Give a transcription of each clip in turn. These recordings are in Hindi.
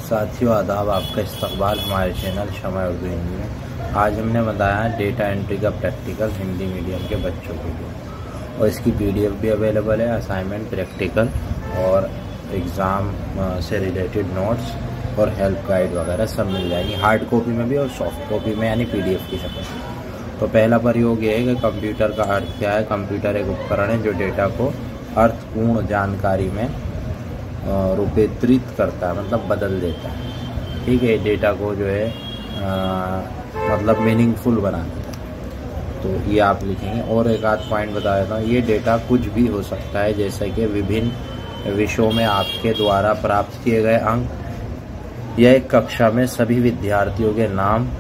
साथियों आदाब, आपका इस्तकबाल हमारे चैनल शमा उर्दू हिंदी में। आज हमने बताया डेटा एंट्री का प्रैक्टिकल हिंदी मीडियम के बच्चों के लिए, और इसकी पीडीएफ भी अवेलेबल है। असाइनमेंट, प्रैक्टिकल और एग्ज़ाम से रिलेटेड नोट्स और हेल्प गाइड वगैरह सब मिल जाएंगी, हार्ड कॉपी में भी और सॉफ्ट कॉपी में, यानी पीडीएफ की शक्ल में। तो पहला प्रयोग ये है कि कंप्यूटर का अर्थ क्या है। कंप्यूटर एक उपकरण है जो डेटा को अर्थपूर्ण जानकारी में रूपांतरित करता है, मतलब बदल देता है। ठीक है, डेटा को जो है मतलब मीनिंगफुल बना देता है। तो ये आप लिखेंगे। और एक आध पॉइंट बता देता हूँ, ये डेटा कुछ भी हो सकता है, जैसे कि विभिन्न विषयों में आपके द्वारा प्राप्त किए गए अंक, या एक कक्षा में सभी विद्यार्थियों के नाम,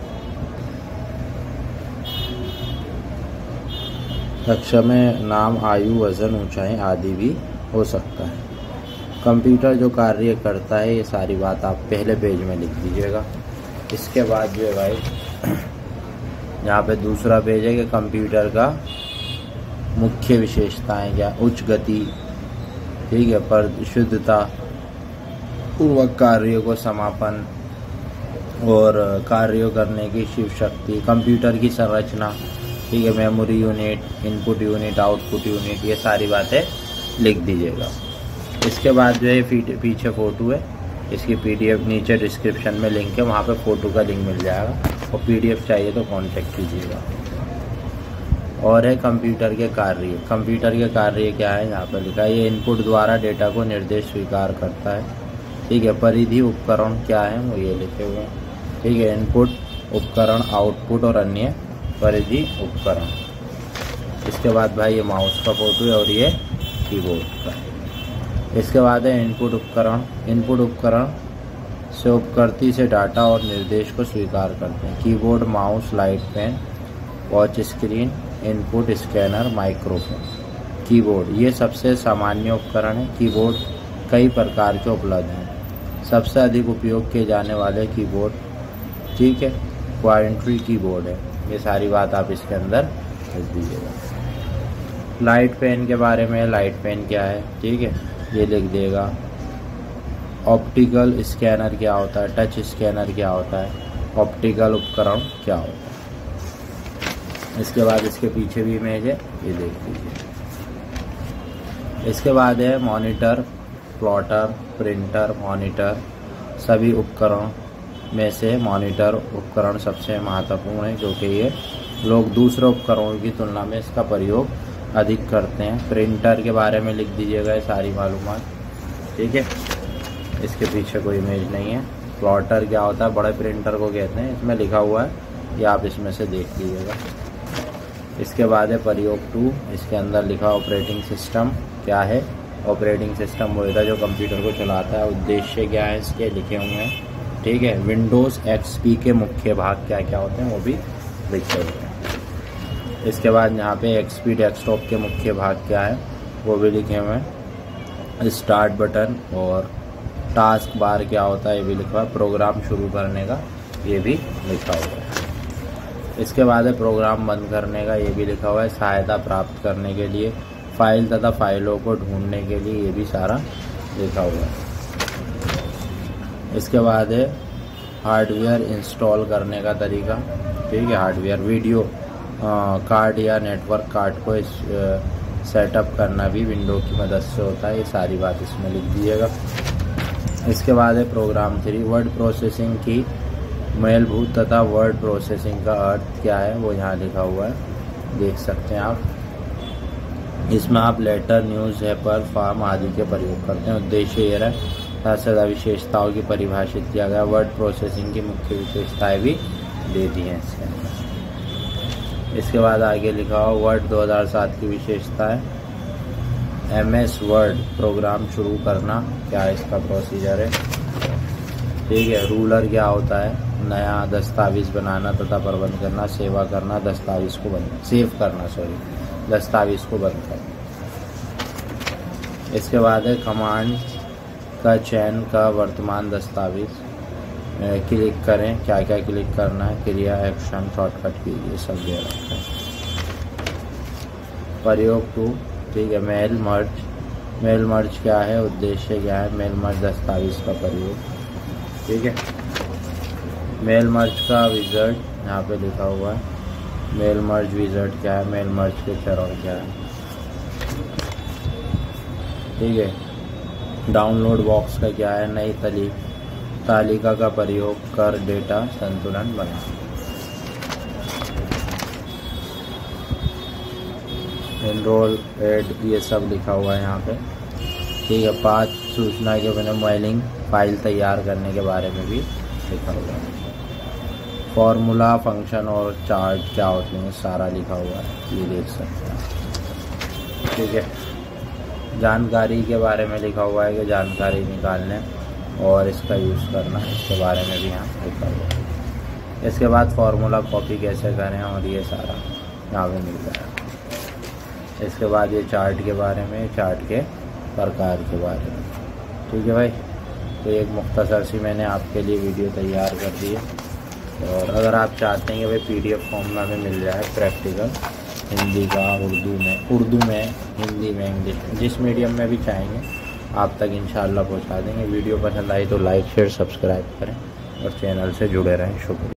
कक्षा में नाम, आयु, वजन, ऊंचाई आदि भी हो सकता है। कंप्यूटर जो कार्य करता है, ये सारी बात आप पहले पेज में लिख दीजिएगा। इसके बाद जो है भाई, यहाँ पे दूसरा पेज है कि कंप्यूटर का मुख्य विशेषताएं क्या, उच्च गति, ठीक है, परिशुद्धता, पूर्वक कार्यों को समापन और कार्यों करने की शिव शक्ति, कंप्यूटर की संरचना, ठीक है, memory unit, input unit, output unit, ये सारी बातें लिख दीजिएगा। इसके बाद जो है पीछे फ़ोटो है, इसकी पीडीएफ नीचे डिस्क्रिप्शन में लिंक है, वहाँ पे फ़ोटो का लिंक मिल जाएगा, और पीडीएफ चाहिए तो कांटेक्ट कीजिएगा। और है कंप्यूटर के कार्य। कंप्यूटर के कार्य क्या है, यहाँ पर लिखा है, ये इनपुट द्वारा डेटा को निर्देश स्वीकार करता है। ठीक है, परिधि उपकरण क्या है, वो ये लिखे हुए हैं। ठीक है, इनपुट उपकरण, आउटपुट और अन्य परिधि उपकरण। इसके बाद भाई ये माउस का फोटो है और ये कीबोर्ड का। इसके बाद है इनपुट उपकरण। इनपुट उपकरण से उपकर्ती से डाटा और निर्देश को स्वीकार करते हैं। Keyboard, mouse, light pen, touch screen, input, scanner, microphone. Keyboard ये सबसे सामान्य उपकरण है। कीबोर्ड कई प्रकार के उपलब्ध हैं। सबसे अधिक उपयोग किए जाने वाले कीबोर्ड, ठीक है, क्वाड्रेंटल कीबोर्ड है। ये सारी बात आप इसके अंदर लिख दीजिएगा। लाइट पेन के बारे में, लाइट पेन क्या है, ठीक है, ये लिख देगा। ऑप्टिकल स्कैनर क्या होता है, टच स्कैनर क्या होता है, ऑप्टिकल उपकरण क्या होता है। इसके बाद इसके पीछे भी इमेज है, ये देख लीजिए। इसके बाद है मॉनिटर, प्लॉटर, प्रिंटर, मॉनिटर। सभी उपकरण में से मॉनिटर उपकरण सबसे महत्वपूर्ण है, क्योंकि ये लोग दूसरे उपकरणों की तुलना में इसका प्रयोग अधिक करते हैं। प्रिंटर के बारे में लिख दीजिएगा ये सारी मालूमात, ठीक है। इसके पीछे कोई इमेज नहीं है। प्लॉटर क्या होता है, बड़े प्रिंटर को कहते हैं, इसमें लिखा हुआ है, ये आप इसमें से देख लीजिएगा। इसके बाद है प्रयोग 2। इसके अंदर लिखा ऑपरेटिंग सिस्टम क्या है। ऑपरेटिंग सिस्टम वो होता है जो कंप्यूटर को चलाता है। उद्देश्य क्या है, इसके लिखे हुए हैं, ठीक है। विंडोज़ एक्सपी के मुख्य भाग क्या क्या होते हैं, वो भी लिखे हुए हैं। इसके बाद यहाँ पे एक्सपी डेस्कटॉप के मुख्य भाग क्या है, वो भी लिखे हुए हैं। स्टार्ट बटन और टास्क बार क्या होता है, ये भी लिखा हुआ है। प्रोग्राम शुरू करने का, ये भी लिखा हुआ है। इसके बाद है प्रोग्राम बंद करने का, ये भी लिखा हुआ है। सहायता प्राप्त करने के लिए, फाइल तथा फाइलों को ढूंढने के लिए, ये भी सारा लिखा हुआ है। इसके बाद है हार्डवेयर इंस्टॉल करने का तरीका, ठीक है। हार्डवेयर वीडियो कार्ड या नेटवर्क कार्ड को सेटअप करना भी विंडो की मदद से होता है। ये सारी बात इसमें लिख दीजिएगा। इसके बाद है प्रोग्राम 3। वर्ड प्रोसेसिंग की मूलभूत तथा वर्ड प्रोसेसिंग का अर्थ क्या है, वो यहाँ लिखा हुआ है, देख सकते हैं आप। इसमें आप लेटर, न्यूज़ पेपर, फॉर्म आदि के प्रयोग करते हैं। उद्देश्य ये रहा, सदा विशेषताओं की परिभाषित किया गया। वर्ड प्रोसेसिंग की मुख्य विशेषताएं भी दे दी हैं इसके अंदर। इसके बाद आगे लिखा हुआ वर्ड 2007 की विशेषताएं। MS वर्ड प्रोग्राम शुरू करना क्या है, इसका प्रोसीजर है, ठीक है। रूलर क्या होता है, नया दस्तावेज बनाना तथा प्रबंध करना। सेवा करना, दस्तावेज को बंद, सेव करना, दस्तावेज को बंद करना। इसके बाद है कमांड का चयन का वर्तमान दस्तावेज। क्लिक करें, क्या क्या क्लिक करना है, क्रिया, एक्शन, शॉर्टकट की, ये सब दे रखा है। प्रयोग 2, ठीक है। Mail merge. मेल मर्ज क्या है, उद्देश्य क्या है, मेल मर्ज दस्तावेज का प्रयोग। ठीक है। मेल मर्ज का विज़र्ड यहाँ पे लिखा हुआ है। मेल मर्ज विज़र्ड क्या है, मेल मर्ज के चरण क्या है, ठीक है। डाउनलोड बॉक्स का क्या है, नई तालिका का प्रयोग कर डेटा संतुलन बना। एनरोल एड ये सब लिखा हुआ है यहाँ पे, ठीक है। 5 सूचना के बिना मेलिंग फाइल तैयार करने के बारे में भी लिखा हुआ है। फॉर्मूला फंक्शन और चार्ट क्या होते हैं सारा लिखा हुआ है, ये देख सकते हैं, ठीक है। जानकारी के बारे में लिखा हुआ है कि जानकारी निकालने और इसका यूज़ करना, इसके बारे में भी यहाँ लिखा हुआ है। इसके बाद फार्मूला कॉपी कैसे करें और ये सारा यहाँ पे मिल जाएगा। इसके बाद ये चार्ट के बारे में, चार्ट के प्रकार के बारे में, ठीक है भाई। तो एक मुख्तसर सी मैंने आपके लिए वीडियो तैयार कर दी है। और अगर आप चाहते हैं कि भाई PDF फॉर्म में हमें मिल जाए प्रैक्टिकल हिंदी का, उर्दू में, हिंदी में, इंग्लिश में, जिस मीडियम में भी चाहेंगे आप तक इंशाअल्लाह पहुंचा देंगे। वीडियो पसंद आई तो लाइक शेयर सब्सक्राइब करें और चैनल से जुड़े रहें। शुक्रिया।